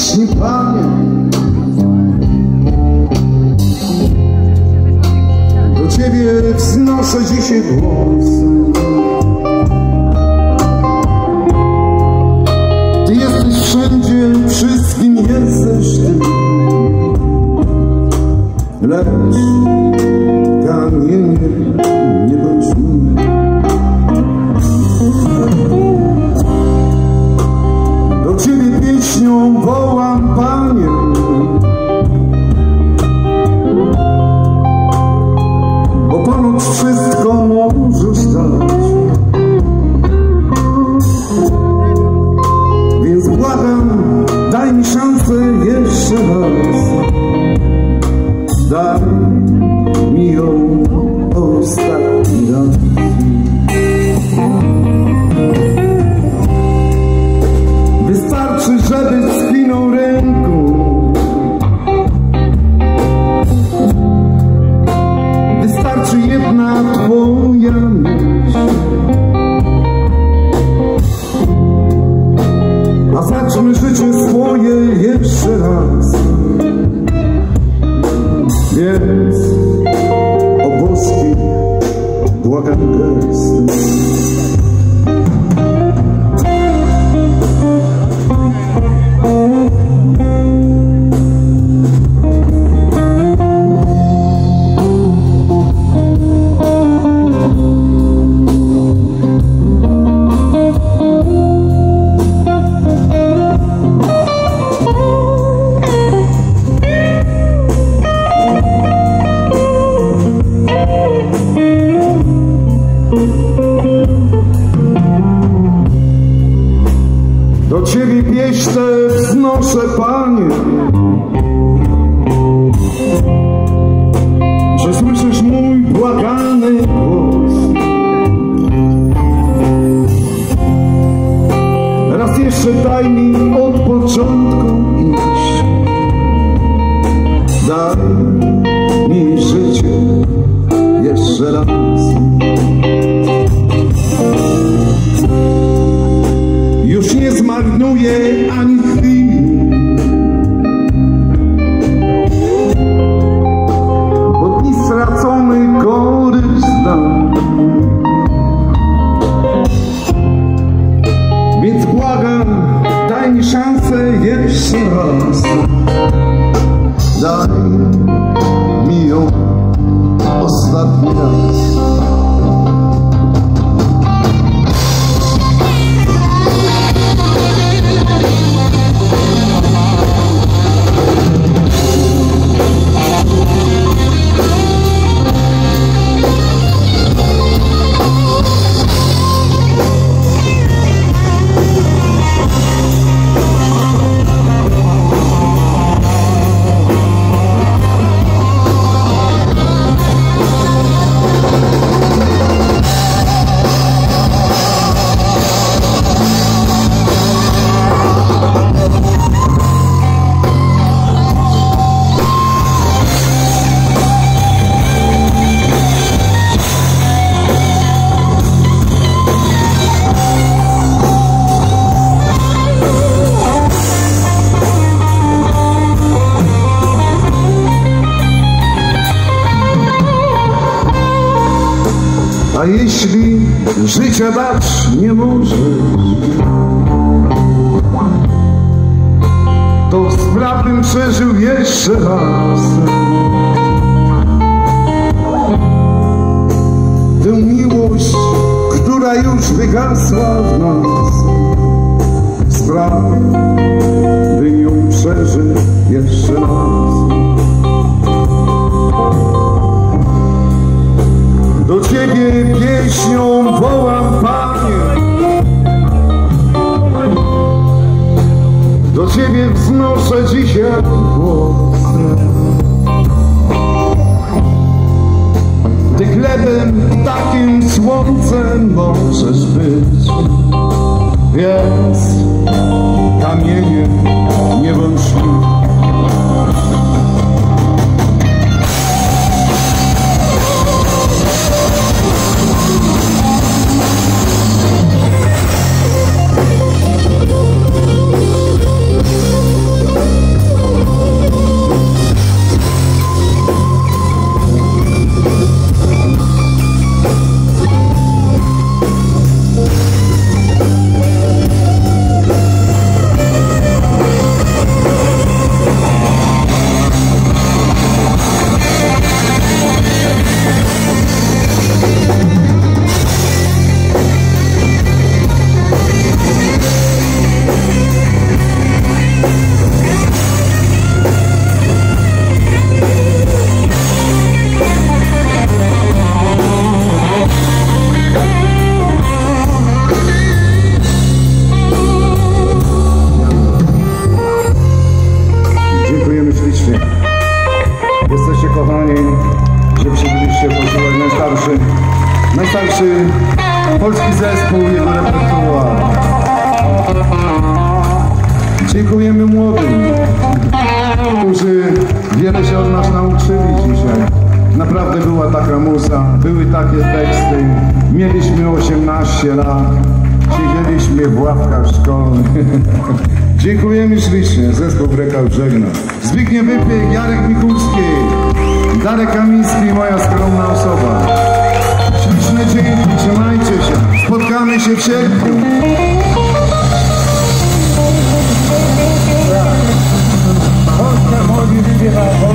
pieśni, Panie, do Ciebie wznoszę dzisiaj głos. Ty jesteś wszędzie, wszystkim jesteś Ty, lecz kamienie nie bądźmy. Do Ciebie pieśnią wołam, Panie, bo ponad wszystko możesz dać. Więc błagam, daj mi szansę jeszcze raz. Daj mi ją ostatni raz. Wystarczy, żeby skinął ręką. Wystarczy jedna Twoja myśl. A zacznę życie swoje jeszcze raz. Więc o boski błagam gest. Do Ciebie pieśń tę wznoszę, Panie, że słyszysz mój błagany głos. Raz jeszcze daj mi od początku iść. Daj mi życie jeszcze raz. Już nie zmarnuję ani chwili, bo dni stracony korzystam. Więc błagam, daj mi szansę jeszcze raz. Daj mi ją ostatni raz. A jeśli życia dać nie możesz, to spraw bym przeżył jeszcze raz. Tę miłość, która już wygasła w nas, spraw bym ją przeżył jeszcze raz. Do Ciebie pieśnią wołam, Panie, do Ciebie wznoszę dzisiaj głos. Ty chlebem, takim słońcem możesz być, więc kamieniem nie bądź mi. polski zespół, jego repertuar. Dziękujemy młodym, którzy wiele się od nas nauczyli dzisiaj. Naprawdę była taka muza, były takie teksty. Mieliśmy 18 lat, siedzieliśmy w ławkach szkolnych. Dziękujemy ślicznie, zespół Brekał żegna. Zbigniew Wypiek, Jarek Mikulski, Darek Kamiński, moja skromna osoba. Śliczne dzięki, trzymajcie się. Spotkamy się w sierpniu. Polska młodzież śpiewa.